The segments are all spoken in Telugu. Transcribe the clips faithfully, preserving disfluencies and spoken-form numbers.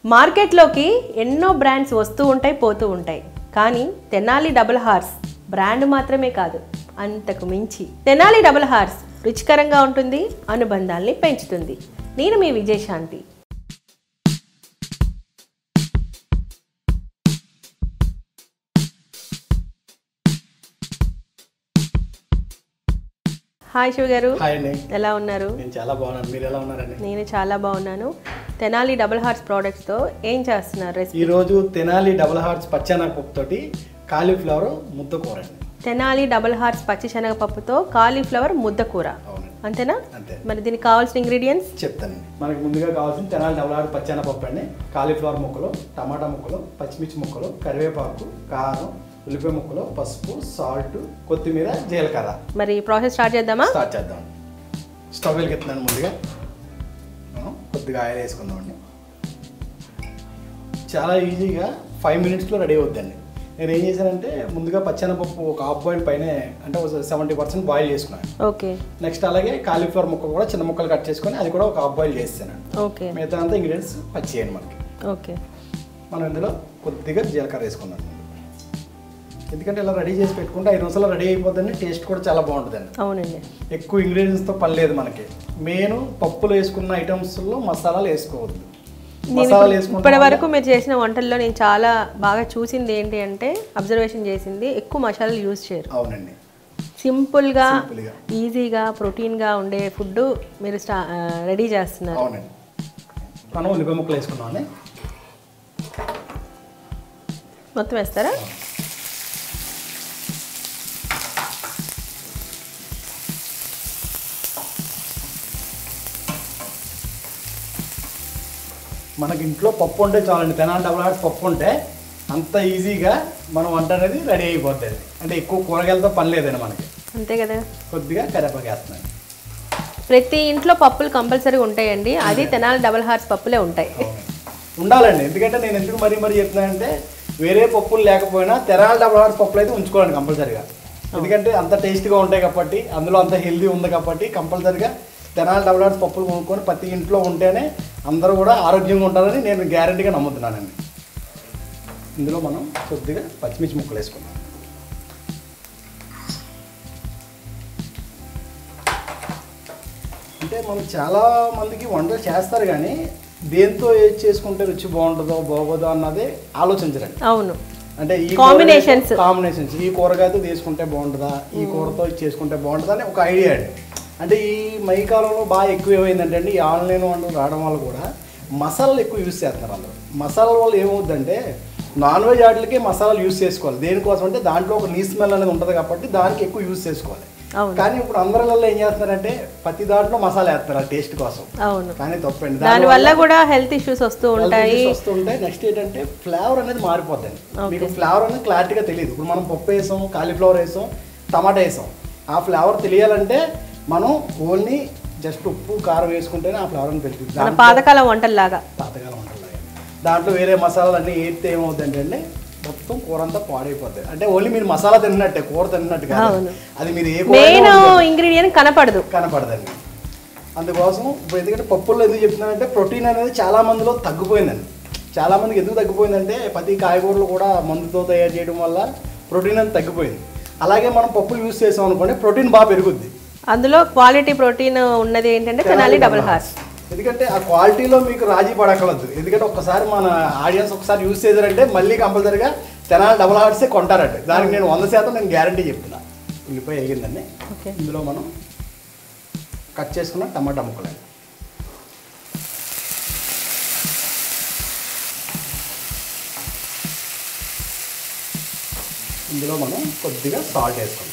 మార్కెట్లోకి ఎన్నో బ్రాండ్స్ వస్తూ ఉంటాయి పోతూ ఉంటాయి, కానీ తెనాలి డబుల్ హార్స్ బ్రాండ్ మాత్రమే కాదు, అంతకు మించి తెనాలి డబుల్ హార్స్ రుచికరంగా ఉంటుంది, అనుబంధాల్ని పెంచుతుంది. నేను మీ విజయశాంతి. హాయ్ శివ గారు, ఎలా ఉన్నారు? నేను చాలా బాగున్నాను, మీరు ఎలా ఉన్నారండి? నేను చాలా బాగున్నాను. తెనాలి డబుల్ హార్స్ ప్రోడక్ట్స్ తో ఏం చేస్తున్నారు? ఈ రోజు తెనాలి డబుల్ హార్స్ పచ్చెనగపప్పు తోటి కాలీఫ్లవర్ ముద్ద కూర అండి. తెనాలి డబుల్ హార్స్ పచ్చి శనగపప్పుతో కాలీఫ్లవర్ ముద్ద కూర, అంతేనా? అంతే. మరి దీనికి కావాల్సిన ఇంగ్రీడియంట్స్ చెప్తాను. మనకి ముందుగా కావాల్సిన తెనాలి డబుల్ హార్స్ పచ్చెనగపప్పు అండి, కాలీఫ్లవర్ ముక్కలు, టమాటా ముక్కలు, పచ్చిమిర్చి ముక్కలు, కరివేపాకు, కారం, ఉల్లిపాయ ముక్కలు, పసుపు, సాల్ట్, కొత్తిమీర, జీలకర్ర. మరి ప్రాసెస్ స్టార్ట్ చేద్దామా? స్టార్ట్ చేద్దాం. స్టవ్ వెలిగిస్తున్నాను. ముందుగా కొద్దిగా ఆయిల్ వేసుకుందామండి. చాలా ఈజీగా ఫైవ్ మినిట్స్లో రెడీ అవుద్దండి. నేను ఏం చేశానంటే ముందుగా పచ్చెనపప్పు ఒక హాఫ్ బాయిల్ పైన అంటే ఒక సెవెంటీ పర్సెంట్ బాయిల్ చేసుకున్నాను. ఓకే. నెక్స్ట్ అలాగే కాలీఫ్లవర్ ముక్క కూడా చిన్న ముక్కలు కట్ చేసుకొని అది కూడా ఒక హాఫ్ బాయిల్ చేస్తాను. ఓకే. మిగతా అంతా ఇంగ్రీడియంట్స్ పచ్చేయండి మనకి. ఓకే. మనం ఇందులో కొద్దిగా జీలకర్ర వేసుకుందాం, ఎందుకంటే ఇలా రెడీ చేసి పెట్టుకుంటే ఐదు నిమిషాలు రెడీ అయిపోద్దండి. టేస్ట్ కూడా చాలా బాగుంటుందండి. అవునండి. ఎక్కువ ఇంగ్రీడియంట్స్తో పని లేదు మనకి. మెయిన్ పప్పులు వేసుకున్న ఐటమ్స్లో మసాలాలు వేసుకోవద్దు. మసాలాలు వేసుకుంటే ఇప్పటి వరకు మీరు చేసిన వంటల్లో నేను చాలా బాగా చూసింది ఏంటి అంటే, అబ్జర్వేషన్ చేసింది, ఎక్కువ మసాలాలు యూజ్ చేయరు. అవునండి. సింపుల్గా ఈజీగా ప్రోటీన్గా ఉండే ఫుడ్ మీరు స్టా రెడీ చేస్తున్నారు. అవునండి. మనం ఉల్లిపాయ ముక్కలు వేసుకున్నామని మొత్తం వేస్తారా? మనకి ఇంట్లో పప్పు ఉంటే చాలండి. తెనాలి డబుల్ హార్స్ పప్పు ఉంటే అంత ఈజీగా మనం వంట అనేది రెడీ అయిపోతుంది. అంటే ఎక్కువ కూరగాయలతో పని లేదండి మనకి. అంతే కదా. కొద్దిగా కరివేపాకు వేస్తున్నాను. ప్రతి ఇంట్లో పప్పులు కంపల్సరీగా ఉంటాయండి, అది తెనాలి డబుల్ హార్స్ పప్పులే ఉంటాయి. ఉండాలండి. ఎందుకంటే నేను ఎందుకు మరీ మరీ చెప్తున్నానంటే, వేరే పప్పులు లేకపోయినా తెనాలి డబుల్ హార్స్ పప్పులు అయితే ఉంచుకోవాలండి కంపల్సరీగా. ఎందుకంటే అంత టేస్ట్గా ఉంటాయి కాబట్టి, అందులో అంత హెల్దీ ఉంది కాబట్టి కంపల్సరీగా తెనాలి డబుల్ హార్స్ పప్పులు కొనుక్కొని ప్రతి ఇంట్లో ఉంటేనే అందరూ కూడా ఆరోగ్యంగా ఉంటారని నేను గ్యారెంటీగా నమ్ముతున్నానండి. ఇందులో మనం కొద్దిగా పచ్చిమిర్చి ముక్కలు వేసుకుందాం. అంటే మనం చాలా మందికి వంటలు చేస్తారు కానీ దేంతో ఏది చేసుకుంటే రుచి బాగుంటుందో బాగోదో అన్నది ఆలోచించరండి. అవును. అంటే ఈ కాంబినేషన్స్ కాంబినేషన్స్ ఈ కూరగాయతో తీసుకుంటే బాగుంటుందా, ఈ కూరతో చేసుకుంటే బాగుంటుందా అని ఒక ఐడియా అండి. అంటే ఈ మధ్యకాలంలో బాగా ఎక్కువ ఏమైందంటే అండి, ఈ ఆన్లైన్ వంటలు రావడం వల్ల కూడా మసాలాలు ఎక్కువ యూజ్ చేస్తున్నారు అందరూ. మసాలాల వల్ల ఏమవుతుందంటే నాన్ వెజ్ వాటికి మసాలాలు యూజ్ చేసుకోవాలి. దేనికోసం అంటే దాంట్లో ఒక నీ స్మెల్ అనేది ఉంటుంది కాబట్టి దానికి ఎక్కువ యూజ్ చేసుకోవాలి. కానీ ఇప్పుడు అందరిలో ఏం చేస్తున్నారంటే ప్రతి దాంట్లో మసాలా వేస్తారు ఆ టేస్ట్ కోసం. అవును. కానీ తప్పండి. దాని వల్ల కూడా హెల్త్ ఇష్యూస్ వస్తూ ఉంటాయి వస్తూ ఉంటాయి నెక్స్ట్ ఏంటంటే ఫ్లేవర్ అనేది మారిపోతుంది. మీకు ఫ్లేవర్ అనేది క్లారిటీగా తెలియదు. ఇప్పుడు మనం పప్పు వేసాం, కాలీఫ్లవర్ వేసాం, టమాటా వేసాం, ఆ ఫ్లేవర్ తెలియాలంటే మనం ఓన్లీ జస్ట్ ఉప్పు కారం వేసుకుంటేనే ఆ ఫ్లేవర్ని పెరుగుతుంది. పాతకాలం వంటల్లాగా పాతకాలం వంటల్లాగా దాంట్లో వేరే మసాలాలు అన్నీ వేస్తే ఏమవుతుందంటే అండి మొత్తం కూర అంతా పాడైపోతుంది. అంటే ఓన్లీ మీరు మసాలా తిన్నట్టే, కూర తిన్నట్టు కాదు, అది మీరు ఏ మెయిన్ ఇంగ్రీడియంట్ కనపడదు కనపడదండి. అందుకోసం ఇప్పుడు ఎందుకంటే పప్పుల్లో ఎందుకు చెప్తున్నానంటే ప్రోటీన్ అనేది చాలా మందిలో తగ్గిపోయిందండి. చాలా మందికి ఎందుకు తగ్గిపోయిందంటే ప్రతి కాయగూరలు కూడా మందుతో తయారు చేయడం వల్ల ప్రోటీన్ అనేది తగ్గిపోయింది. అలాగే మనం పప్పులు యూజ్ చేసాం అనుకోండి ప్రోటీన్ బాగా పెరుగుద్ది. అందులో క్వాలిటీ ప్రోటీన్ ఉన్నది ఏంటంటే తెనాలి డబుల్ హార్స్. ఎందుకంటే ఆ క్వాలిటీలో మీకు రాజీ పడకలద్దు. ఎందుకంటే ఒక్కసారి మన ఆడియన్స్ ఒకసారి యూజ్ చేశారంటే మళ్ళీ కంపల్సరీగా తెనాలి డబుల్ హార్ట్సే కొంటారండి. దానికి నేను వంద శాతం నేను గ్యారంటీ చెప్తున్నా. ఉల్లిపాయ వేగిందండి. ఇందులో మనం కట్ చేసుకున్న టమాటా ముక్కలు, ఇందులో మనం కొద్దిగా సాల్ట్ వేసుకుందాం.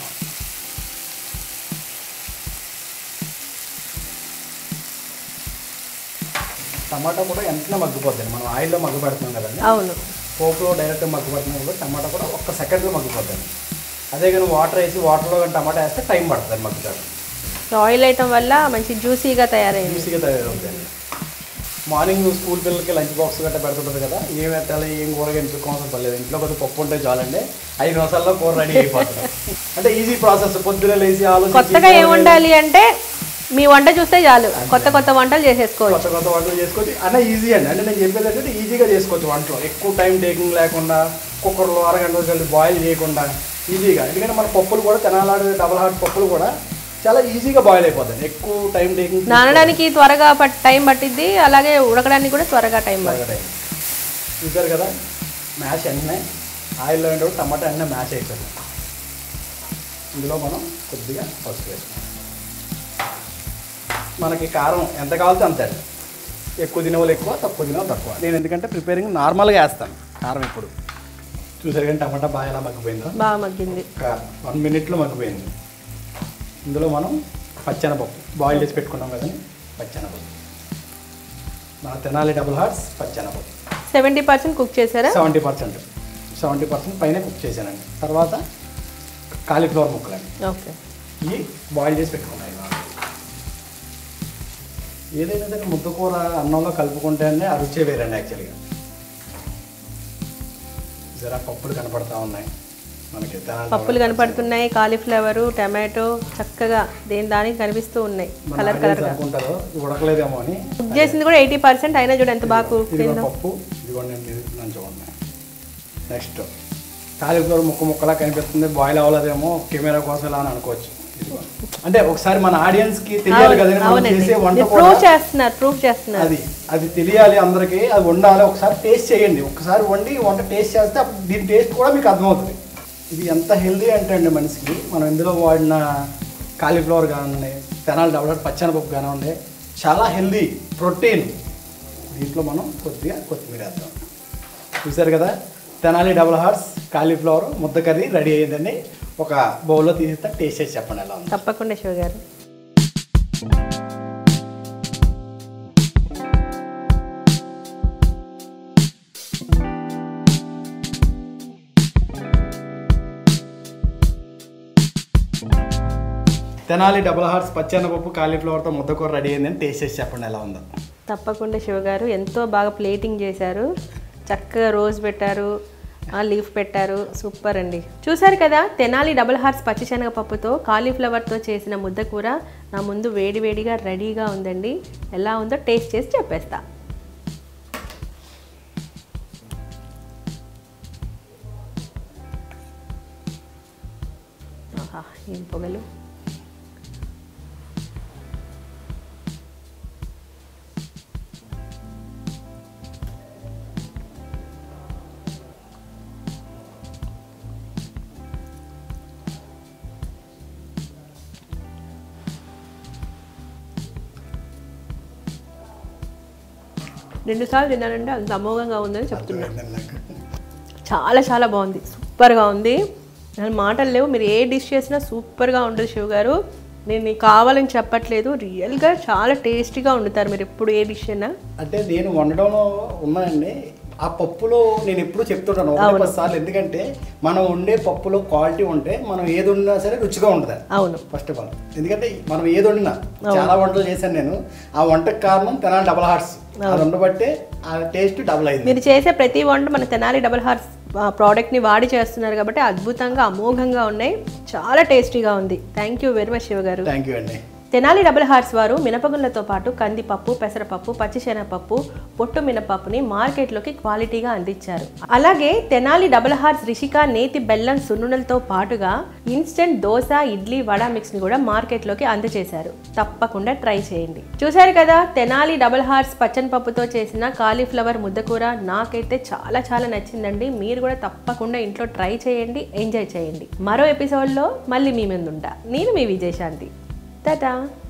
టమాటా కూడా వెంటనే మగ్గిపోద్దండి. మనం ఆయిల్లో మగ్గపెడుతున్నాం కదండి. అవును. పోపులో డైరెక్ట్గా మగ్గపెడుతున్నాం కాబట్టి టమాటా కూడా ఒక్క సెకండ్లో మగ్గిపోద్దండి. అదే కానీ వాటర్ వేసి వాటర్లో కానీ టమాటా వేస్తే టైం పడుతుంది మగ్గుతాడు. ఆయిల్ వేయటం వల్ల మంచి జ్యూసీగా తయారైంది. జ్యూసీగా తయారవుతుంది. మార్నింగ్ స్కూల్ పిల్లలకి లంచ్ బాక్స్ గట్రా పెడుతుంటుంది కదా, ఏం పెట్టాలి ఏం కూరగా ఎంచుకోవాల్సిన పర్లేదు. ఇంట్లో కొద్దిగా పప్పు ఉంటే చాలండి, ఐదు నిమిషాల్లో కూర రెడీ అయిపోతుంది. అంటే ఈజీ ప్రాసెస్. పొద్దున లేచి ఆలోచించి కొత్తగా ఏం వండాలి అంటే మీ వంట చూస్తే చాలు కొత్త కొత్త వంటలు చేసేసుకోవచ్చు. కొత్త కొత్త వంటలు చేసుకోవచ్చు అన్న ఈజీ అండి. అంటే నేను చెప్పేది ఏంటంటే ఈజీగా చేసుకోవచ్చు వంటలు, ఎక్కువ టైం టేకింగ్ లేకుండా, కుక్కర్లో అరగంట కలిసి బాయిల్ చేయకుండా ఈజీగా. ఎందుకంటే మన పప్పులు కూడా తెనాలి డబల్ హార్ట్ పప్పులు కూడా చాలా ఈజీగా బాయిల్ అయిపోతాయి, ఎక్కువ టైం టేకింగ్. నానడానికి త్వరగా టైం పట్టిద్ది, అలాగే ఉడకడానికి కూడా త్వరగా టైం పడుతుంది. చూసారు కదా మ్యాష్ అన్నీ ఆయిల్లో ఏంటో టమాటా అన్నీ మ్యాష్ అయిపోయింది. ఇందులో మనం కొద్దిగా పసుపు వేస్తాం. మనకి కారం ఎంత కావాలితే అంతే, ఎక్కువ తినేవాళ్ళు ఎక్కువ, తక్కువ తినేవాళ్ళు తక్కువ. నేను ఎందుకంటే ప్రిపేరింగ్ నార్మల్గా వేస్తాను కారం ఇప్పుడు. చూసారు కానీ టమాటా బాగా ఎలా మగ్గిపోయిందో, బాగా మగ్గింది, ఒక వన్ మినిట్లో మగ్గిపోయింది. ఇందులో మనం పచ్చెనపప్పు బాయిల్ చేసి పెట్టుకున్నాం కదండి, పచ్చెనపప్పు మన తెనాలి డబుల్ హార్ట్స్ పచ్చెనపప్పు సెవెంటీ పర్సెంట్ కుక్ చేశారా? సెవెంటీ పర్సెంట్ సెవెంటీ పర్సెంట్ పైన కుక్ చేశానండి. తర్వాత కాలీఫ్లవర్ ముక్కలండి, ఓకే, ఇవి బాయిల్ చేసి పెట్టుకున్నాయి. ఏదైనా సరే ముద్దకూర అన్నంలో కలుపుకుంటేనే ఆ రుచే వేరండి యాక్చువల్గా. జరా పప్పులు కనపడతా ఉన్నాయి మనకి, పప్పులు కనపడుతున్నాయి, కాలీఫ్లవర్, టమాటో చక్కగా దేని దానికి కనిపిస్తూ ఉన్నాయి కలర్ కలర్ గా. అనుకుంటారు ఉడకలేదేమో అని. కుక్ చేసింది కూడా ఎయిటీ పర్సెంట్ అయినా చూడు ఎంత బాగా కుక్ అయిందో. పప్పు ఇదిగోండి మంచిగా ఉన్నాయి. నెక్స్ట్ కాలీఫ్లవర్ ముక్క ముక్కలా కనిపిస్తుంది, బాయిల్ అవ్వలేదేమో కెమెరా కోసం ఇలా అని అనుకోవచ్చు. అంటే ఒకసారి మన ఆడియన్స్ కి తెలియాలి కదండి, మనం చేసే వంట ప్రూవ్ చేస్తున్నారు ప్రూవ్ చేస్తున్నారు అది అది తెలియాలి అందరికి, అది వండాలి. ఒకసారి టేస్ట్ చేయండి, ఒకసారి వండి వంట టేస్ట్ చేస్తే అప్పుడు దీని టేస్ట్ కూడా మీకు అర్థమవుతుంది. ఇది ఎంత హెల్దీ అంటే అండి మనిషికి, మనం ఇందులో వాడిన కాలీఫ్లవర్ కానివ్వండి, తెనాలి డబుల్ హార్ట్ పచ్చెనపప్పు కానివ్వండి, చాలా హెల్దీ ప్రోటీన్. దీంట్లో మనం కొద్దిగా కొత్తిమీర వేద్దాం. చూసారు కదా తెనాలి డబుల్ హార్ట్స్ కాలీఫ్లవర్ ముద్ద కర్రీ రెడీ అయ్యిందండి. ఒక బౌల్లో తీసిస్తే టేస్ట్ చేసి చెప్పండి ఎలా ఉంది. తప్పకుండా శివ గారు. తెనాలి డబుల్ హార్ట్స్ పచ్చెనపప్పు కాలీఫ్లవర్తో ముద్దకూర రెడీ అయిందని టేస్ట్ చేసి చెప్పండి ఎలా ఉందో. తప్పకుండా శివ గారు, ఎంతో బాగా ప్లేటింగ్ చేశారు, చక్కగా రోజ్ పెట్టారు, లీఫ్ పెట్టారు, సూపర్ అండి. చూసారు కదా తెనాలి డబుల్ హార్ట్స్ పచ్చిశనగపప్పుతో కాలీఫ్లవర్తో చేసిన ముద్దకూర నా ముందు వేడి వేడిగా రెడీగా ఉందండి. ఎలా ఉందో టేస్ట్ చేసి చెప్పేస్తా. ఆహా ఏం పొగలు. రెండు సార్లు తిన్నానంటే అంత అమోఘంగా ఉందని చెప్తున్నాను. చాలా చాలా బాగుంది, సూపర్గా ఉంది. అసలు మాటలు లేవు. మీరు ఏ డిష్ చేసినా సూపర్గా ఉంటుంది శివ గారు. నేను నీకు కావాలని చెప్పట్లేదు, రియల్గా చాలా టేస్టీగా వండుతారు మీరు ఎప్పుడు ఏ డిష్ అయినా. అంటే నేను వండడంలో ఉన్నానండి, ఆ పప్పులో నేను ఎప్పుడు చెప్తుంటాను ఒక పది సార్లు. ఎందుకంటే మనం వండే పప్పులో క్వాలిటీ ఉంటే మనం ఏది వండినా సరే రుచిగా ఉంటుంది. అవును, ఫస్ట్ ఆఫ్ ఆల్. ఎందుకంటే మనం ఏది వండినా, చాలా వంటలు చేశాను నేను, ఆ వంటకు కారణం తెనాలి డబుల్ హార్ట్స్. అది ఉండబట్టే ఆ టేస్ట్ డబుల్ అయింది. మీరు చేసే ప్రతి వంట మన తెనాలి డబుల్ హార్ట్స్ ప్రోడక్ట్ని వాడి చేస్తున్నారు కాబట్టి అద్భుతంగా అమోఘంగా ఉన్నాయి, చాలా టేస్టీగా ఉంది. Thank you very much Shiva గారు. థ్యాంక్ యూ అండి. తెనాలి డబుల్ హార్ట్స్ వారు మినపగుళ్ళతో పాటు కందిపప్పు, పెసరపప్పు, పచ్చిశనగపప్పు, పొట్టు మినపప్పుని మార్కెట్లోకి క్వాలిటీగా అందించారు. అలాగే తెనాలి డబుల్ హార్ట్స్ రిషిక నేతి బెల్లం సున్నుండలతో పాటుగా ఇన్స్టెంట్ దోశ, ఇడ్లీ, వడ మిక్స్ ని కూడా మార్కెట్లోకి అందజేశారు. తప్పకుండా ట్రై చేయండి. చూశారు కదా తెనాలి డబుల్ హార్ట్స్ పచ్చనిపప్పుతో చేసిన కాలీఫ్లవర్ ముద్దకూర నాకైతే చాలా చాలా నచ్చిందండి. మీరు కూడా తప్పకుండా ఇంట్లో ట్రై చేయండి, ఎంజాయ్ చేయండి. మరో ఎపిసోడ్లో మళ్ళీ మీ ముందుంటా. నేను మీ విజయశాంతి. Ta-da!